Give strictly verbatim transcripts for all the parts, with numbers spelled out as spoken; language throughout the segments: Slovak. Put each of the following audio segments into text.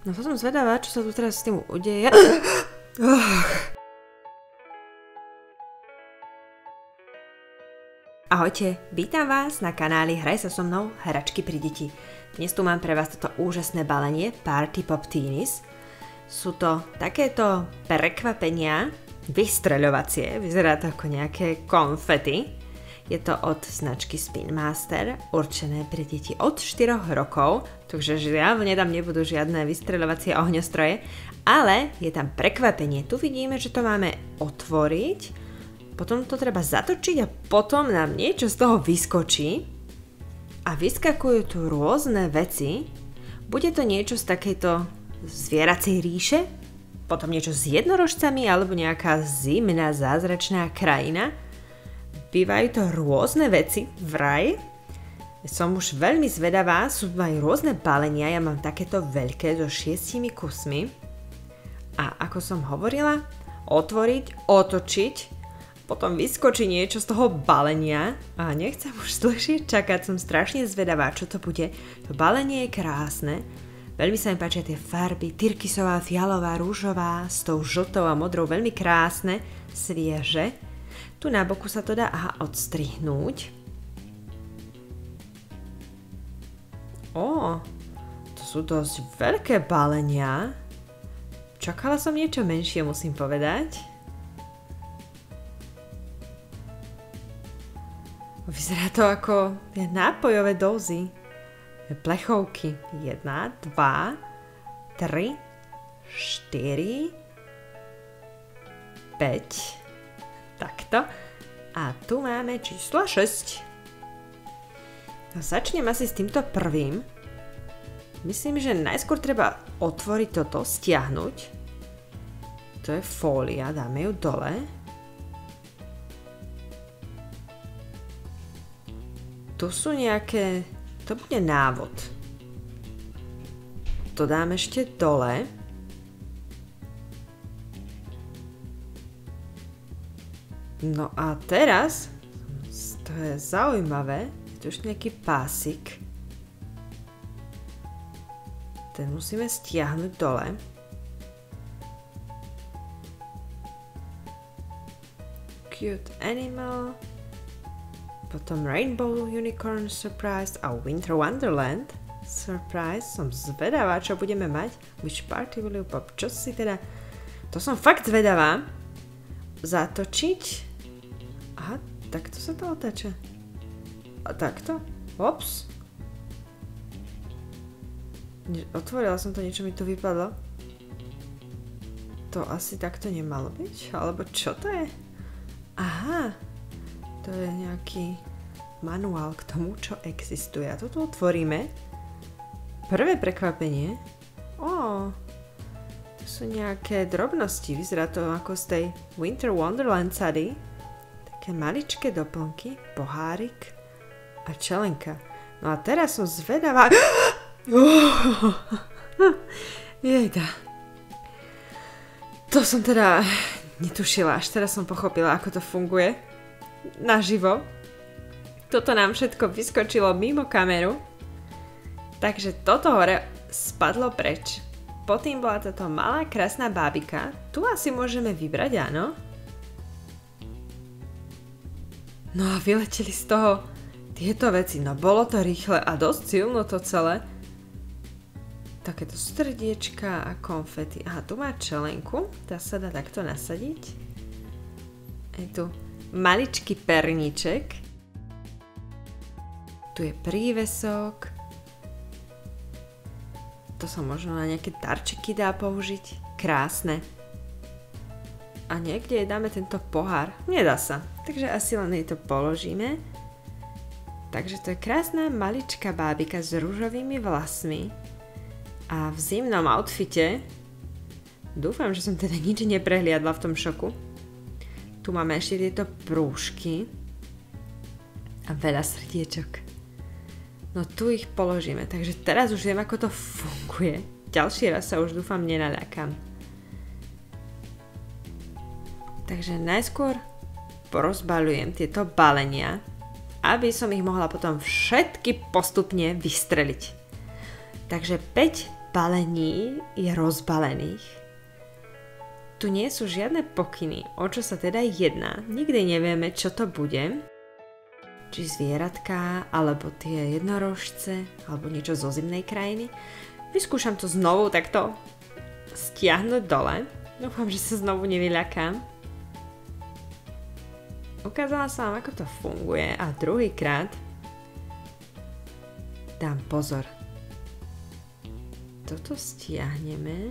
No to som zvedavá, čo sa tu teraz s tým udeje. Ahojte, vítam vás na kanáli Hraj sa so mnou hračky pri deti. Dnes tu mám pre vás toto úžasné balenie Party Pop Teenies. Sú to takéto prekvapenia, vystreľovacie, vyzerá to ako nejaké konfety. Je to od značky Spin Master, určené pre deti od štyroch rokov, takže žiaľ, tam nebudú žiadne vystreľovacie ohňostroje, ale je tam prekvapenie. Tu vidíme, že to máme otvoriť, potom to treba zatočiť a potom nám niečo z toho vyskočí a vyskakujú tu rôzne veci. Bude to niečo z takejto zvieracej ríše, potom niečo s jednorožcami alebo nejaká zimná zázračná krajina. Bývajú to rôzne veci, vraj. Som už veľmi zvedavá, sú aj rôzne balenia, ja mám takéto veľké so šiestimi kusmi. A ako som hovorila, otvoriť, otočiť, potom vyskočí niečo z toho balenia a nechcem už dlhšie čakať, som strašne zvedavá, čo to bude. To balenie je krásne, veľmi sa mi páčia tie farby, tyrkysová, fialová, rúžová, s tou žltou a modrou, veľmi krásne, svieže. Tu na boku sa to dá aha, odstrihnúť. Ó, to sú dosť veľké balenia. Čakala som niečo menšie, musím povedať. Vyzerá to ako nápojové dózy. Plechovky. Jedna, dva, tri, štyri, päť. Takto. A tu máme číslo šesť. No, začnem asi s týmto prvým. Myslím, že najskôr treba otvoriť toto, stiahnuť. To je fólia, dáme ju dole. Tu sú nejaké... To bude návod. To dám ešte dole. No a teraz, to je zaujímavé, je tu ešte nejaký pásik. Ten musíme stiahnuť dole. Cute animal. Potom Rainbow Unicorn Surprise a Winter Wonderland Surprise. Som zvedavá, čo budeme mať. Which party will you pop? Čo si teda... To som fakt zvedavá. Zatočiť. Aha, takto sa to otáča. A takto? Ops. Otvorila som to, niečo mi tu vypadlo. To asi takto nemalo byť? Alebo čo to je? Aha. To je nejaký manuál k tomu, čo existuje. A toto otvoríme. Prvé prekvapenie. Ó. To sú nejaké drobnosti. Vyzerá to ako z tej Winter Wonderland sady. Také maličké doplnky, pohárik a čelenka. No a teraz som zvedavá... Jejda. To som teda netušila, až teraz som pochopila, ako to funguje naživo. Toto nám všetko vyskočilo mimo kameru. Takže toto hore spadlo preč. Potom bola táto malá krásna bábika. Tu asi môžeme vybrať, áno. No a vyleteli z toho tieto veci. No bolo to rýchle a dosť silno to celé. Takéto srdiečka a konfety. Aha, tu má čelenku. Tá sa dá takto nasadiť. Je tu maličký perníček. Tu je prívesok. To sa možno na nejaké darčeky dá použiť. Krásne. A niekde dáme tento pohár. Nedá sa. Takže asi len jej to položíme. Takže to je krásna maličká bábika s ružovými vlasmi. A v zimnom outfite. Dúfam, že som teda nič neprehliadla v tom šoku. Tu máme ešte tieto prúžky. A veľa srdiečok. No tu ich položíme. Takže teraz už viem, ako to funguje. Ďalší raz sa už dúfam nenaľakám. Takže najskôr porozbaľujem tieto balenia, aby som ich mohla potom všetky postupne vystreliť. Takže päť balení je rozbalených. Tu nie sú žiadne pokyny, o čo sa teda jedná. Nikdy nevieme, čo to bude. Či zvieratká, alebo tie jednorožce, alebo niečo zo zimnej krajiny. Vyskúšam to znovu takto stiahnuť dole. Dúfam, že sa znovu nevyľakám. Ukázala som vám, ako to funguje a druhýkrát dám pozor. Toto stiahneme.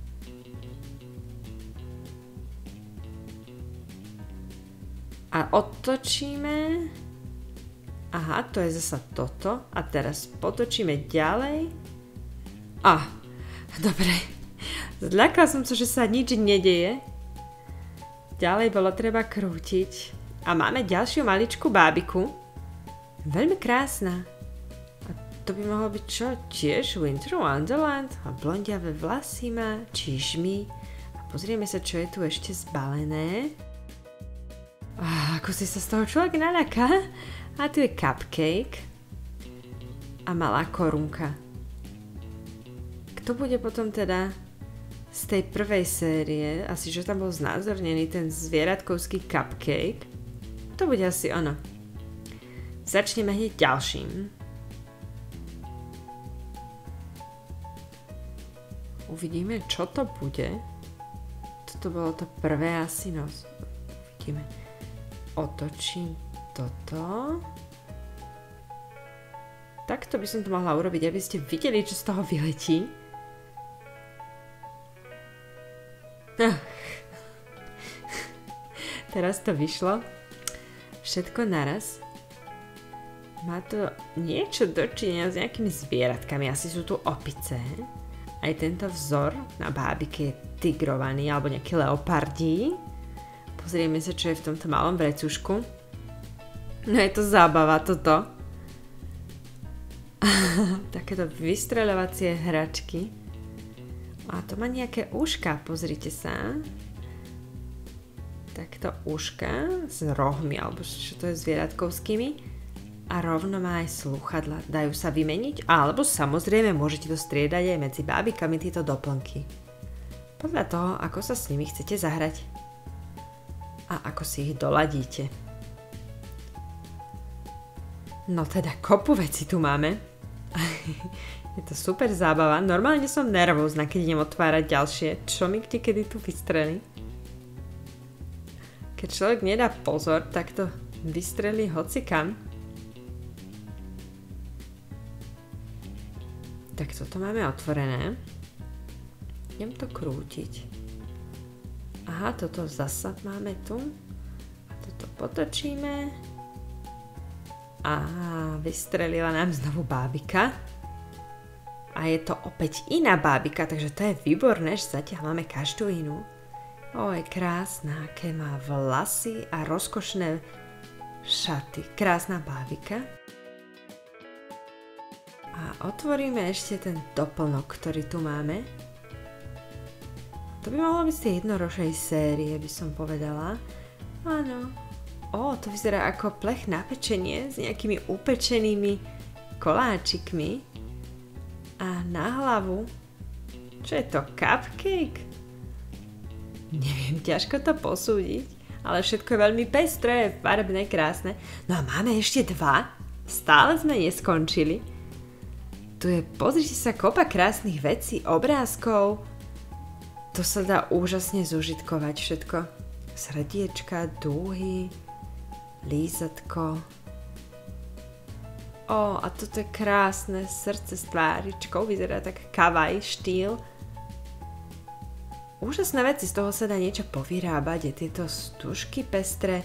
A otočíme. Aha, to je zasa toto. A teraz potočíme ďalej. A, dobre. Zľakala som sa, že sa nič nedeje. Ďalej bolo treba krútiť. A máme ďalšiu maličkú bábiku. Veľmi krásna. A to by mohlo byť čo? Tiež Winter Wonderland. A blondiavé vlasy má, čižmy. A pozrieme sa, čo je tu ešte zbalené. Ah, ako si sa z toho človek naľaká. A tu je cupcake. A malá korunka. Kto bude potom teda z tej prvej série, asi že tam bol znázornený ten zvieratkovský cupcake, to bude asi ono. Začneme hneď ďalším. Uvidíme, čo to bude. Toto bolo to prvé asi, no. Uvidíme. Otočím toto. Takto by som to mohla urobiť, aby ste videli, čo z toho vyletí. Ah. Teraz to vyšlo. Všetko naraz. Má to niečo dočinenia s nejakými zvieratkami. Asi sú tu opice. Aj tento vzor na bábike je tigrovaný alebo nejaký leopardí. Pozrieme sa, čo je v tomto malom vrecušku. No je to zábava toto. Takéto vystreľovacie hračky. A to má nejaké uška, pozrite sa. Takto uška s rohmi, alebo čo to je zvieratkovskými. A rovno má aj slúchadla. Dajú sa vymeniť, alebo samozrejme môžete to striedať aj medzi bábikami tieto doplnky. Podľa toho, ako sa s nimi chcete zahrať. A ako si ich doladíte. No teda kopu veci tu máme. Je to super zábava. Normálne som nervózna, keď idem otvárať ďalšie. Čo mi kde kedy tu vystrelí? Keď človek nedá pozor, tak to vystrelí hocikam. Tak toto máme otvorené. Idem to krútiť. Aha, toto zasa máme tu. A toto potočíme. A vystrelila nám znovu bábika. A je to opäť iná bábika, takže to je výborné, že zatiaľ máme každú inú. O, je krásna, aké má vlasy a rozkošné šaty. Krásna bábika. A otvoríme ešte ten doplnok, ktorý tu máme. To by mohlo byť z tej jednorožej série, by som povedala. Áno. Ó, to vyzerá ako plech na pečenie s nejakými upečenými koláčikmi. A na hlavu. Čo je to? Cupcake? Neviem, ťažko to posúdiť. Ale všetko je veľmi pestré, farebné, krásne. No a máme ešte dva. Stále sme neskončili. Tu je, pozrite sa, kopa krásnych vecí, obrázkov. To sa dá úžasne zužitkovať všetko. Srdiečka, dúhy, lízatko. Ó, a toto je krásne srdce s tváričkou, vyzerá tak kawaii štýl. Úžasné veci, z toho sa dá niečo povyrábať, je tieto stužky pestré.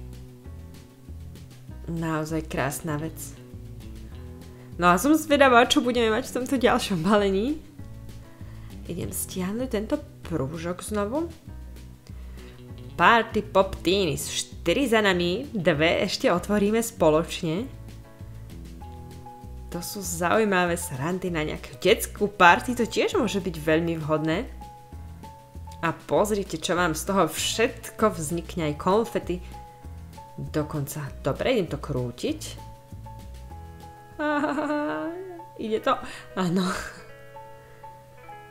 Naozaj krásna vec. No a som zvedavá, čo budeme mať v tomto ďalšom balení. Idem stiahnuť tento prúžok znovu. Party Pop Teenies, štyri za nami, dve ešte otvoríme spoločne. To sú zaujímavé srandy na nejakú detskú party, to tiež môže byť veľmi vhodné. A pozrite, čo vám z toho všetko vznikne, aj konfety. Dokonca, dobre, idem to krútiť. Ide to? Áno.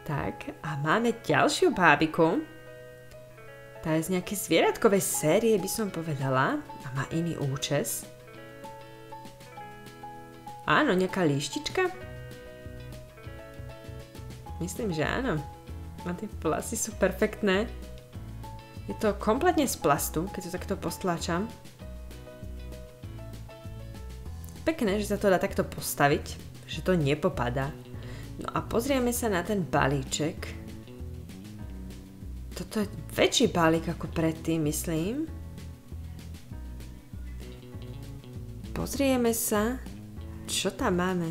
Tak, a máme ďalšiu bábiku. Tá je z nejakej zvieratkovej série, by som povedala. A má iný účes. Áno, nejaká líštička? Myslím, že áno. A tie vlasy sú perfektné. Je to kompletne z plastu, keď to takto postláčam. Pekné, že sa to dá takto postaviť, že to nepopadá. No a pozrieme sa na ten balíček. Toto je väčší balík ako predtým, myslím. Pozrieme sa, čo tam máme.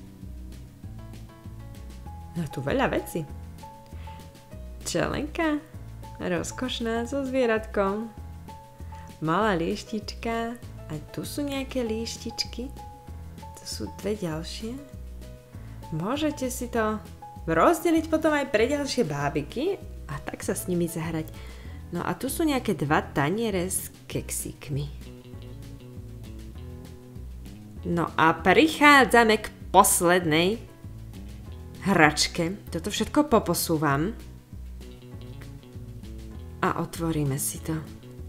No tu veľa vecí. Čelenka, rozkošná so zvieratkom. Malá líštička. A tu sú nejaké líštičky. Tu sú dve ďalšie. Môžete si to rozdeliť potom aj pre ďalšie bábiky a tak sa s nimi zahrať. No a tu sú nejaké dva taniere s keksíkmi. No a prichádzame k poslednej hračke. Toto všetko poposúvam a otvoríme si to.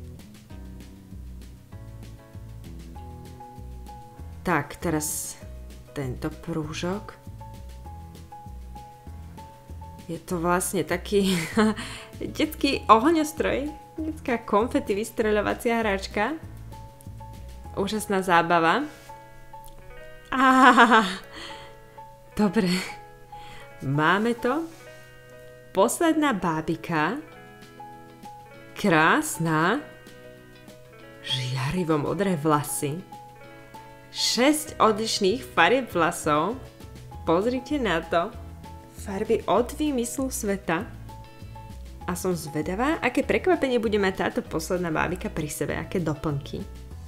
Tak, teraz tento prúžok. Je to vlastne taký detský ohňostroj, detská konfety vystreľovacia hračka. Úžasná zábava. Á, dobre, máme to. Posledná bábika. Krásna. Žiarivo modré vlasy. šesť odlišných farieb vlasov. Pozrite na to. Farby od výmyslu sveta. A som zvedavá, aké prekvapenie bude mať táto posledná bábika pri sebe, aké doplnky.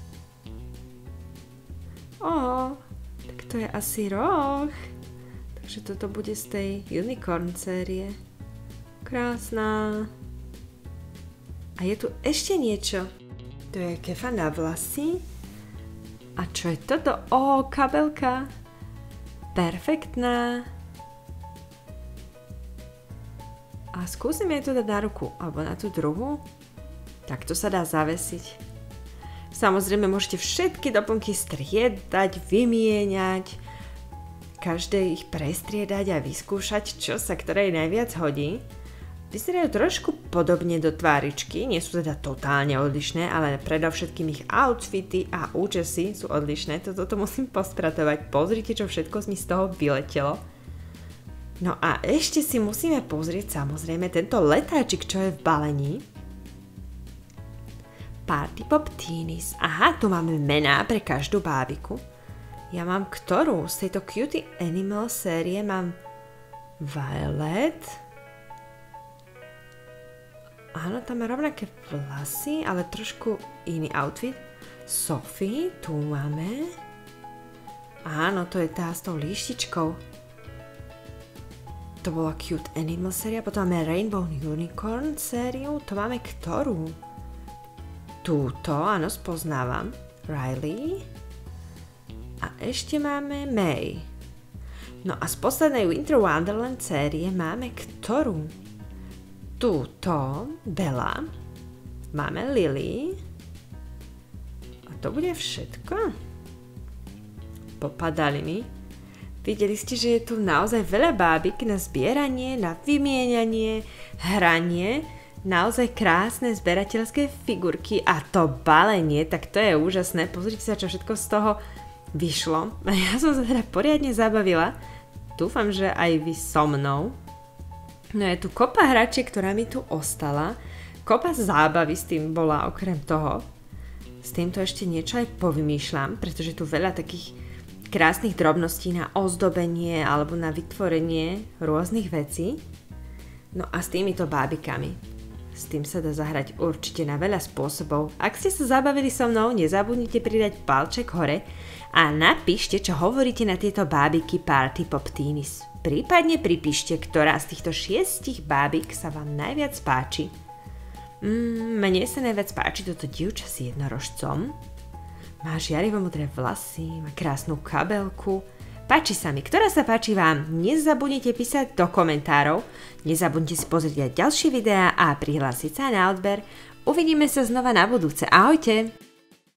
Ó, tak to je asi roh. Takže toto bude z tej Unicorn série. Krásna. A je tu ešte niečo. To je kefa na vlasy. A čo je toto? Ó, kabelka. Perfektná. A skúsim jej to dať na ruku, alebo na tú druhú. Tak to sa dá zavesiť. Samozrejme môžete všetky doplnky striedať, vymieňať, každé ich prestriedať a vyskúšať, čo sa ktorej najviac hodí. Vyzerajú trošku podobne do tváričky, nie sú teda totálne odlišné, ale predovšetkým ich outfity a účesy sú odlišné. Toto to musím pospratovať. Pozrite, čo všetko mi z toho vyletelo. No a ešte si musíme pozrieť samozrejme tento letáčik, čo je v balení. Party Pop Teenies. Aha, tu máme mená pre každú bábiku. Ja mám ktorú? Z tejto Cutie Animal série mám Violet. Áno, tam má rovnaké vlasy, ale trošku iný outfit. Sophie, tu máme. Áno, to je tá s tou líštičkou. To bola Cute Animal séria, potom máme Rainbow Unicorn sériu, to máme ktorú? Túto, áno, spoznávam. Riley. A ešte máme May. No a z poslednej Winter Wonderland série máme ktorú? Túto, Bella. Máme Lily. A to bude všetko? Popadali mi. Videli ste, že je tu naozaj veľa bábik na zbieranie, na vymienianie, hranie, naozaj krásne zberateľské figurky a to balenie, tak to je úžasné. Pozrite sa, čo všetko z toho vyšlo. A ja som sa teda poriadne zabavila. Dúfam, že aj vy so mnou. No je tu kopa hračiek, ktorá mi tu ostala. Kopa zábavy s tým bola okrem toho. S týmto ešte niečo aj povymýšľam, pretože tu veľa takých krásnych drobností na ozdobenie alebo na vytvorenie rôznych vecí. No a s týmito bábikami. S tým sa dá zahrať určite na veľa spôsobov. Ak ste sa zabavili so mnou, nezabudnite pridať palček hore a napíšte, čo hovoríte na tieto bábiky Party Pop Teenies. Prípadne pripíšte, ktorá z týchto šiestich bábik sa vám najviac páči. Mm, mne sa najviac páči toto dievča s jednorožcom. Má žiarivo modré vlasy, má krásnu kabelku, Páči sa mi, ktorá sa páči vám, nezabudnite písať do komentárov, nezabudnite si pozrieť aj ďalšie videá a prihlásiť sa na odber. Uvidíme sa znova na budúce. Ahojte!